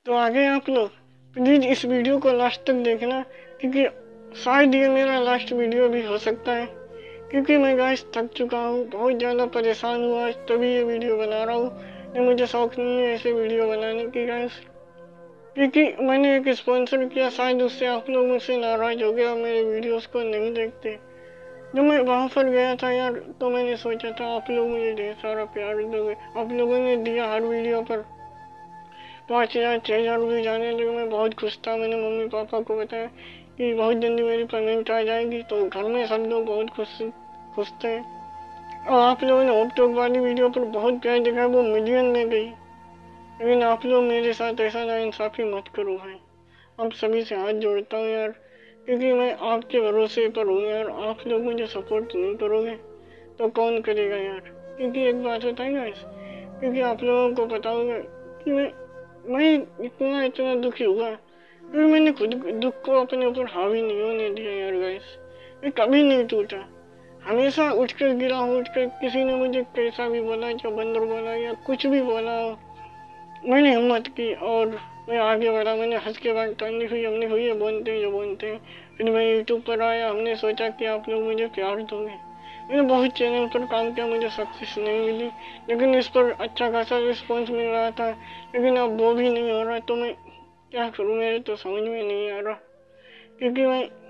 तो आगे आप लोग प्लीज़ इस वीडियो को लास्ट तक देखना, क्योंकि शायद ये मेरा लास्ट वीडियो भी हो सकता है, क्योंकि मैं गाइस थक चुका हूँ, बहुत ज़्यादा परेशान हुआ, तभी ये वीडियो बना रहा हूँ। नहीं, मुझे शौक नहीं है ऐसे वीडियो बनाने की गाइस, क्योंकि मैंने एक स्पॉन्सर किया, शायद उससे आप लोग मुझसे नाराज़ हो गए और मेरे वीडियोस को नहीं देखते। जब मैं वहाँ पर गया था यार, तो मैंने सोचा था आप लोग मुझे ढेर सारा प्यार दोगे, आप लोगों ने दिया। हर वीडियो पर 5,000 6,000 रुपये जाने लगे। मैं बहुत खुश था। मैंने मम्मी पापा को बताया कि बहुत जल्दी मेरी पेमेंट आ जाएगी, तो घर में सब लोग बहुत खुश थे। और आप लोगों ने होप टॉक वाली वीडियो पर बहुत प्यार दिखाया, वो मिलियन में गई। लेकिन आप लोग मेरे साथ ऐसा नाइंसाफ़ी मत करो भाई। आप सभी से हाथ जोड़ता हूँ यार, क्योंकि मैं आपके भरोसे पर हूँ यार। आप लोग मुझे सपोर्ट नहीं करोगे तो कौन करेगा यार। क्योंकि एक बात होता है गाइस, क्योंकि आप लोगों को पता होगा कि मैं इतना दुखी हुआ, क्योंकि मैंने खुद दुख को अपने ऊपर हावी नहीं होने दिया यार गाइस। मैं कभी नहीं टूटा, हमेशा उठकर गिरा हूँ। उठकर किसी ने मुझे कैसा भी बोला, या बंदर बोला या कुछ भी बोला, मैंने हिम्मत की और मैं आगे बढ़ा। मैंने हंस के बाद टर्नी हुई, हमने हुई है बोलते हैं जो बोलते हैं। फिर मैं यूट्यूब पर आया, हमने सोचा कि आप लोग मुझे प्यार दोगे। मैंने बहुत चैनल पर काम किया, मुझे सक्सेस नहीं मिली, लेकिन इस पर अच्छा खासा रिस्पॉन्स मिल रहा था। लेकिन अब वो भी नहीं हो रहा, तो मैं क्या करूँ, मेरे तो समझ में नहीं आ रहा। क्योंकि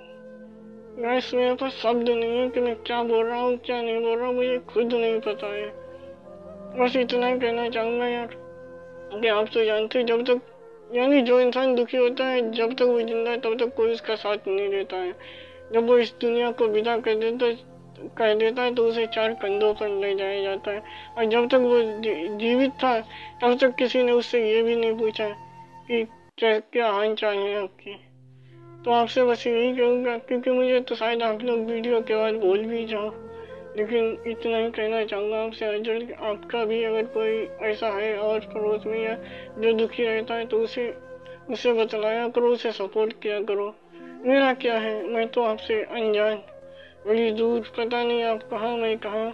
गाइस मेरे पास शब्द नहीं है कि मैं क्या बोल रहा हूँ क्या नहीं बोल रहा हूँ, मुझे खुद नहीं पता है। बस इतना ही कहना चाहूँगा यार कि आप तो जानते हैं, जब तक यानी जो इंसान दुखी होता है, जब तक वो जिंदा है तब तक कोई उसका साथ नहीं देता है। जब वो इस दुनिया को विदा कह देता है तो उसे 4 कंधों पर ले जाया जाता है। और जब तक वो जीवित था, तब तक किसी ने उससे ये भी नहीं पूछा कि क्या हाल चाल है आपकी। तो आपसे बस यही कहूँगा, क्योंकि मुझे तो शायद आप लोग वीडियो के बाद भूल भी जाओ, लेकिन इतना ही कहना चाहूँगा आपसे अर्जुन, आपका भी अगर कोई ऐसा है और पड़ोस में या जो दुखी रहता है, तो उसे बतलाया करो, उसे सपोर्ट किया करो। मेरा क्या है, मैं तो आपसे अनजान, बड़ी दूर, पता नहीं आप कहाँ मैं कहाँ।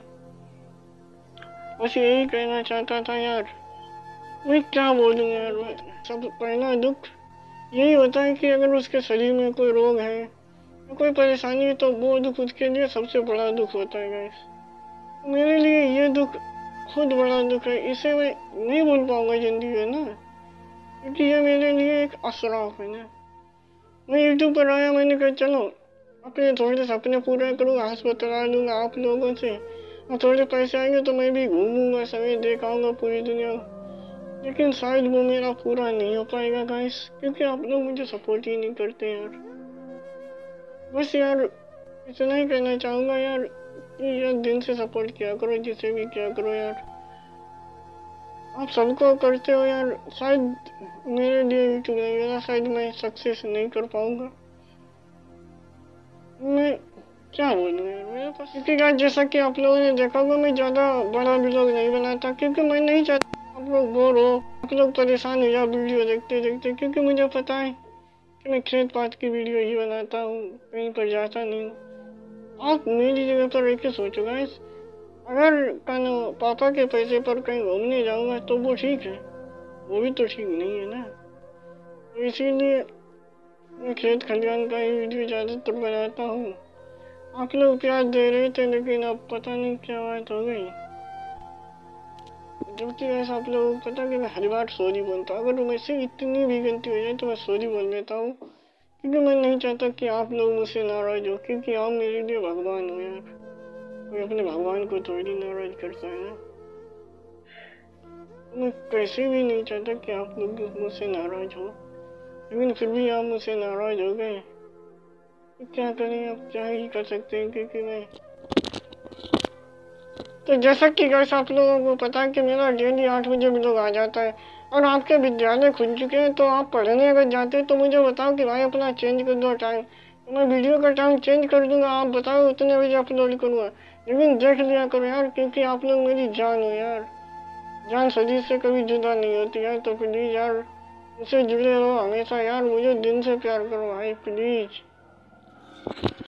बस यही कहना चाहता था यार। मैं क्या बोलूँ यार, मैं सब पहला दुख यही होता है कि अगर उसके शरीर में कोई रोग है, कोई परेशानी है, तो वो दुख उसके लिए सबसे बड़ा दुख होता है गाइस। मेरे लिए ये दुख खुद बड़ा दुख है, इसे मैं नहीं भूल पाऊंगा जिंदगी में ना, क्योंकि ये मेरे लिए एक असराफ है ना। मैं यूट्यूब पर आया, मैंने कहा चलो अपने थोड़े सपने पूरे करूँगा, अस्पताल लूँगा आप लोगों से, और थोड़े पैसे आएंगे तो मैं भी घूमूंगा, समय देखाऊंगा पूरी दुनिया। लेकिन शायद वो मेरा पूरा नहीं हो पाएगा गाइस, क्योंकि आप लोग मुझे सपोर्ट ही नहीं करते यार। बस यार इतना ही कहना चाहूँगा यार कि यार दिन से सपोर्ट किया करो, जिसे भी किया करो यार। आप सबको करते हो यार, शायद मेरे लिए यूट्यूब नहीं होगा, शायद मैं सक्सेस नहीं कर पाऊंगा। मैं क्या बोलूँ यार, मेरे पास क्योंकि यार जैसा कि आप लोगों ने देखा होगा, मैं ज़्यादा बड़ा व्लॉग नहीं बनाता, क्योंकि मैं नहीं चाहता आप लोग बोर हो, आप लोग परेशान हो जाओ वीडियो देखते देखते। क्योंकि मुझे पता है कि मैं खेत पात की वीडियो ही बनाता हूँ, कहीं पर जाता नहीं हूँ। आप मेरी जगह पर रह के सोचो गाइस, अगर कानो पापा के पैसे पर कहीं घूमने जाऊंगा तो वो ठीक है, वो भी तो ठीक नहीं है ना। तो इसीलिए मैं खेत खलिहान का ही वीडियो ज़्यादातर बनाता हूँ। आप लोग प्यार दे रहे थे, लेकिन अब पता नहीं क्या बात हो गई। जबकि वैसे आप लोगों को पता कि मैं हर बार सॉरी बोलता हूँ, अगर मुझसे इतनी भी गलती हो जाए तो मैं सॉरी बोल देता हूँ, क्योंकि मैं नहीं चाहता कि आप लोग मुझसे नाराज हो, क्योंकि आप मेरे लिए भगवान हो यार। कोई अपने भगवान को थोड़ी नाराज करता है ना। मैं कैसे भी नहीं चाहता कि आप लोग मुझसे नाराज हो, लेकिन फिर भी आप मुझसे नाराज हो गए, तो क्या करें, अब क्या ही कर सकते हैं। क्योंकि मैं तो जैसा कि गाइस आप लोगों को पता है कि मेरा डेली 8 बजे व्लॉग आ जाता है, और आपके विद्यालय खुल चुके हैं, तो आप पढ़ने अगर जाते हैं तो मुझे बताओ कि भाई अपना चेंज कर दो टाइम, तो मैं वीडियो का टाइम चेंज कर दूंगा। आप बताओ उतने बजे अपलोड करूँगा, लेकिन देख लिया करो यार, क्योंकि आप लोग मेरी जान हो यार। जान शरीर से कभी जुदा नहीं होती यार, तो प्लीज़ यार मुझसे जुड़े रहो हमेशा यार। मुझे दिन से प्यार करो भाई प्लीज़।